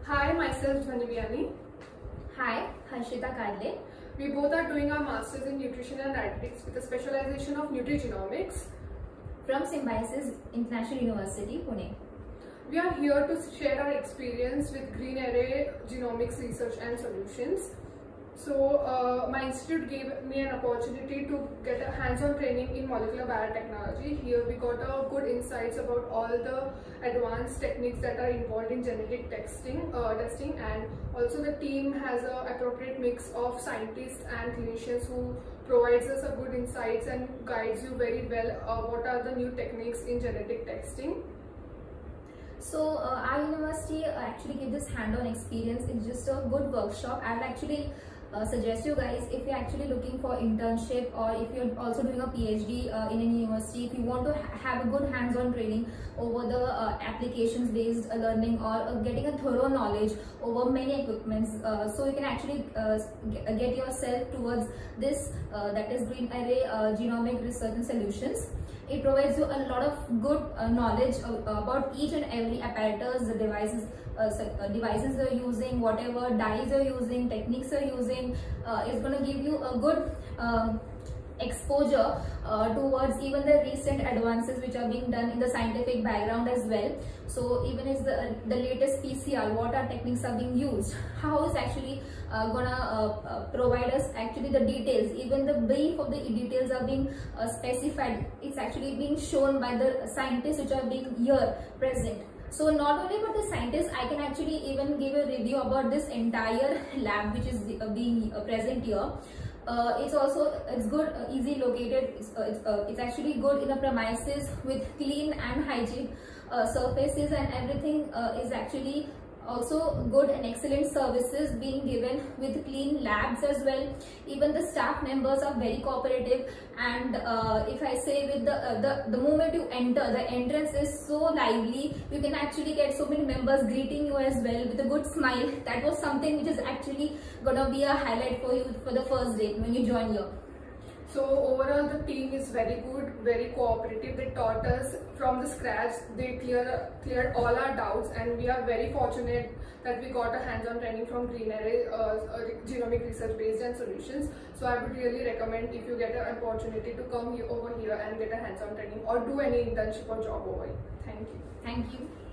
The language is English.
Hi, myself Dhvani Biani. Hi, Harshita Kadle. We both are doing our Masters in Nutrition and Dietetics with a specialization of Nutrigenomics From Symbiosis International University, Pune. We are here to share our experience with Green Array Genomics Research and Solutions. So, my institute gave me an opportunity to get a hands-on training in molecular biotechnology. Here we got a good insights about all the advanced techniques that are involved in genetic testing, and also the team has an appropriate mix of scientists and clinicians who provides us a good insights and guides you very well what are the new techniques in genetic testing. So our university actually gave this hand-on experience. It's just a good workshop. I would actually suggest you guys, if you're actually looking for internship or if you're also doing a PhD in any university, if you want to have a good hands-on training over the applications based learning or getting a thorough knowledge over many equipments, so you can actually get yourself towards this that is Green Array Genomic Research and Solutions. It provides you a lot of good knowledge about each and every apparatus, the devices they're using, whatever dyes you're using, techniques you're using. It's going to give you a good exposure towards even the recent advances which are being done in the scientific background as well. So even is the latest PCR, what are techniques are being used, how is actually gonna provide us actually the details, even the brief of the details are being specified. It's actually being shown by the scientists which are being here present. So not only about the scientists, I can actually even give a review about this entire lab which is being present here. It's good, easy located. It's actually good in the premises with clean and hygiene surfaces, and everything is actually also good and excellent services being given with clean labs as well. Even the staff members are very cooperative, and if I say with the moment you enter, the entrance is so lively. You can actually get so many members greeting you as well with a good smile. That was something which is actually gonna be a highlight for you for the first day when you join here. So overall the team is very good, very cooperative. They taught us from the scratch. They cleared all our doubts, and we are very fortunate that we got a hands-on training from Green Array Genomic Research Based and Solutions. So I would really recommend, if you get an opportunity, to come over here and get a hands-on training or do any internship or job over here. Thank you. Thank you.